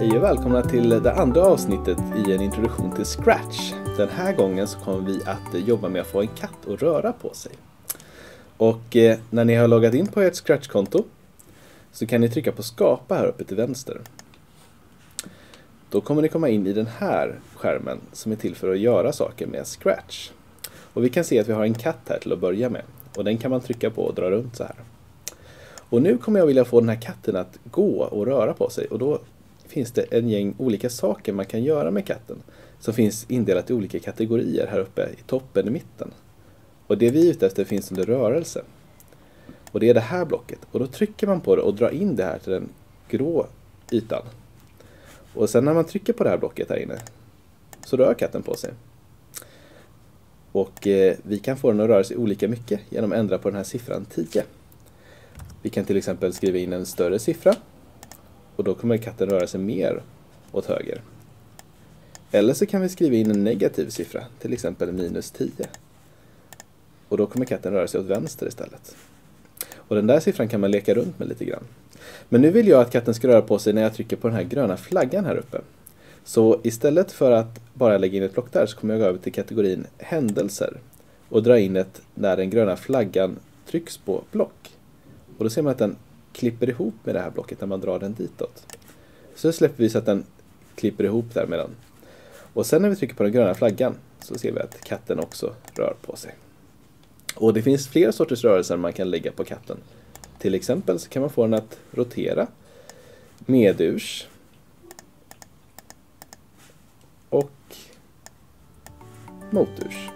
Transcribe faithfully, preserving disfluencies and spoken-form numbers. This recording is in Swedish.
Hej och välkomna till det andra avsnittet i en introduktion till Scratch. Den här gången så kommer vi att jobba med att få en katt att röra på sig. Och eh, när ni har loggat in på ert Scratch-konto så kan ni trycka på skapa här uppe till vänster. Då kommer ni komma in i den här skärmen som är till för att göra saker med Scratch. Och vi kan se att vi har en katt här till att börja med. Och den kan man trycka på och dra runt så här. Och nu kommer jag vilja få den här katten att gå och röra på sig. Och då finns det en gäng olika saker man kan göra med katten. Som finns indelat i olika kategorier här uppe i toppen i mitten. Och det vi är ute efter finns under rörelse. Och det är det här blocket. Och då trycker man på det och drar in det här till den grå ytan. Och sen när man trycker på det här blocket här inne så rör katten på sig. Och eh, vi kan få den att röra sig olika mycket genom att ändra på den här siffran tio. Vi kan till exempel skriva in en större siffra. Och då kommer katten röra sig mer åt höger. Eller så kan vi skriva in en negativ siffra, till exempel minus tio. Och då kommer katten röra sig åt vänster istället. Och den där siffran kan man leka runt med lite grann. Men nu vill jag att katten ska röra på sig när jag trycker på den här gröna flaggan här uppe. Så istället för att bara lägga in ett block där så kommer jag gå över till kategorin händelser. Och dra in ett när den gröna flaggan trycks på block. Och då ser man att den klipper ihop med det här blocket när man drar den ditåt. Så släpper vi så att den klipper ihop där med den. Och sen när vi trycker på den gröna flaggan så ser vi att katten också rör på sig. Och det finns flera sorters rörelser man kan lägga på katten. Till exempel så kan man få den att rotera medurs och moturs.